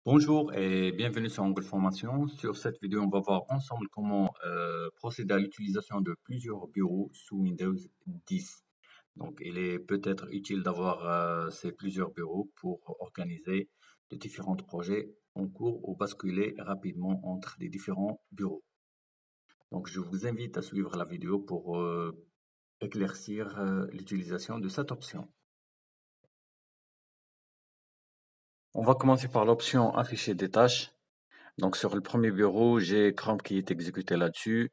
Bonjour et bienvenue sur Angle Formation. Sur cette vidéo, on va voir ensemble comment procéder à l'utilisation de plusieurs bureaux sous Windows 10. Donc, il est peut-être utile d'avoir ces plusieurs bureaux pour organiser les différents projets en cours ou basculer rapidement entre les différents bureaux. Donc, je vous invite à suivre la vidéo pour éclaircir l'utilisation de cette option. On va commencer par l'option afficher des tâches. Donc sur le premier bureau, j'ai Chrome qui est exécuté là-dessus.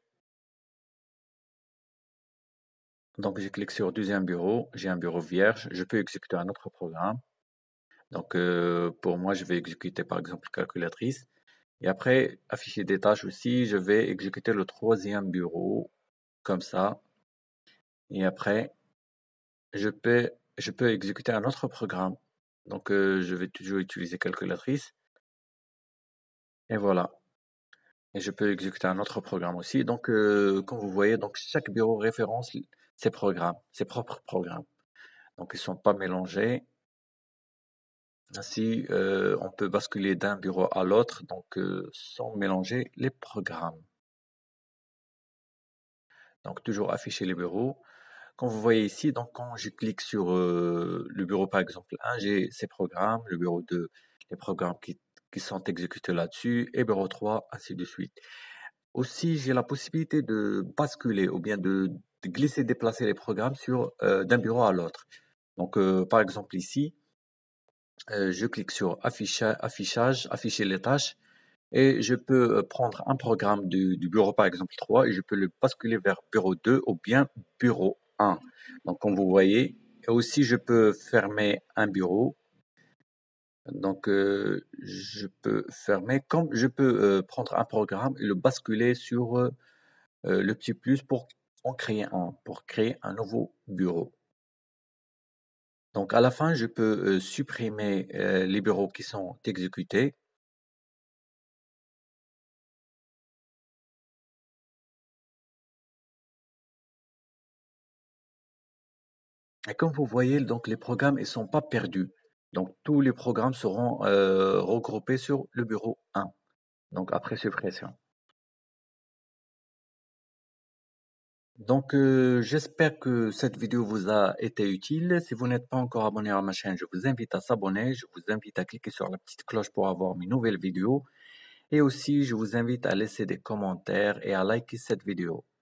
Donc je clique sur deuxième bureau, j'ai un bureau vierge, je peux exécuter un autre programme. Donc pour moi, je vais exécuter par exemple calculatrice. Et après, afficher des tâches aussi, je vais exécuter le troisième bureau, comme ça. Et après, je peux exécuter un autre programme. Donc je vais toujours utiliser calculatrice. Et voilà. Et je peux exécuter un autre programme aussi. Donc, comme vous voyez, donc chaque bureau référence ses programmes, ses propres programmes. Donc, ils ne sont pas mélangés. Ainsi, on peut basculer d'un bureau à l'autre, donc sans mélanger les programmes. Donc, toujours afficher les bureaux. Comme vous voyez ici, donc quand je clique sur le bureau par exemple 1, j'ai ces programmes, le bureau 2, les programmes qui sont exécutés là-dessus, et bureau 3, ainsi de suite. Aussi, j'ai la possibilité de basculer ou bien de glisser, déplacer les programmes d'un bureau à l'autre. Donc, par exemple ici, je clique sur affichage, afficher les tâches, et je peux prendre un programme du bureau par exemple 3 et je peux le basculer vers bureau 2 ou bien bureau 1. Donc, comme vous voyez, et aussi je peux fermer un bureau. Donc, je peux fermer, comme je peux prendre un programme et le basculer sur le petit plus pour pour créer un nouveau bureau. Donc à la fin, je peux supprimer les bureaux qui sont exécutés. Et comme vous voyez, donc les programmes ne sont pas perdus. Donc tous les programmes seront regroupés sur le bureau 1. Donc après suppression. Donc j'espère que cette vidéo vous a été utile. Si vous n'êtes pas encore abonné à ma chaîne, je vous invite à s'abonner. Je vous invite à cliquer sur la petite cloche pour avoir mes nouvelles vidéos. Et aussi, je vous invite à laisser des commentaires et à liker cette vidéo.